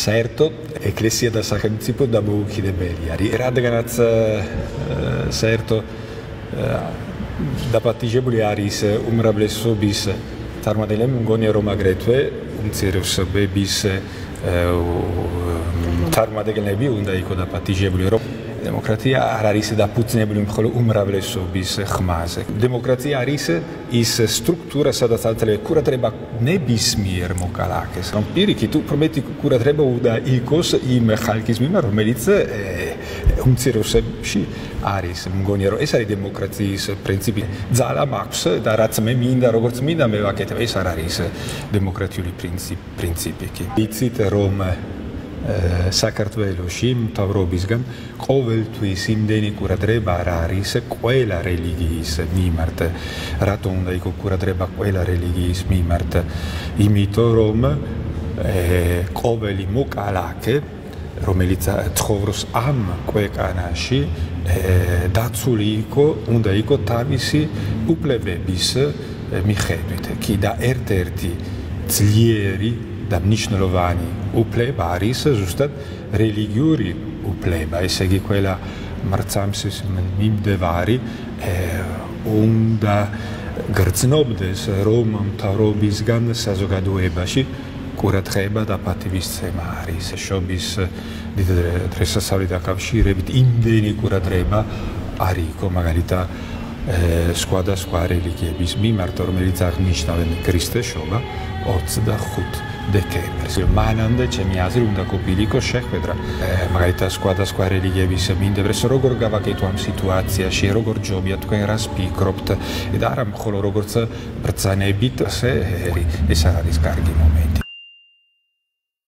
საერთოდ ეკლესია და სახელმწიფო დამოუკიდებელი არის. რადგანაც საერთოდ დაპატიჟებული არის უმრავლესობის წარმატებები, მგონია რომ აგრეთვე უმცირესობების წარმატებები უნდა იყო დაპატიჟებული, რომ დემოკრატია არ არის დაფუძნებული მხოლოდ უმრავლესობის ხმაზე. დემოკრატია არის ის სტრუქტურა, სადაც აძლევს ყურადღება ნებისმიერ მოქალაქეს. რომ პირიქით უფრო მეტი ყურადღება უნდა იყოს იმ ხალხის მიმართ, რომელიც უმცირესობებში არის. მგონია რომ ეს არის დემოკრატიის პრინციპი. ძალა მაქვს და რაც მე მინდა, როგორც მინდა მე ვაკეთებ. ეს არ არის დემოკრატიული პრინციპი. იცით რომ საქართველოში მთავრობისგან ყოველთვის იმდენი ყურადღება არ არის ყველა რელიგიის მიმართ. რატომ უნდა იყოს ყურადღება ყველა რელიგიის მიმართ? იმიტომ რომ ყოველი მოქალაქე, რომელიც ცხოვრობს ამ ქვეყანაში, დაცული უნდა იყოს თავისი უფლებების მიხედვით. კი და ერთ-ერთი ძლიერი და მნიშვნელოვანი უფლება არის ზუსტად რელიგიური უფლება. ესე იგი, ყველა მარცხამის მიმდევარი უნდა გრძნობდეს, რომ მთავრობისგან საზოგადოებაში ყურადღება და პატივისცემა არის. შობის დიდ დღესასწაულით დაკავშირებით იმდენი ყურადღება არ იყო, მაგალითად სხვადასხვა რელიგიების მიმართ, რომელიც აღნიშნავენ ქრისტეშობა 25 დეკემბერს. მანამდე ჩემი აზრით უნდა ყოფილიყო შეხვედრა მაგალითად სხვადასხვა რელიგიების მიმდევრებს, როგორ გავაკეთო ამ სიტუაციაში, როგორ ჯობია, თქვენ რას ფიქრობთ და არა მხოლოდ როგორც ბრძანებით, ეს არის კარგი მომენტი.